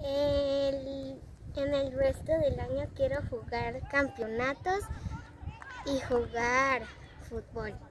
En el resto del año quiero jugar campeonatos y jugar fútbol.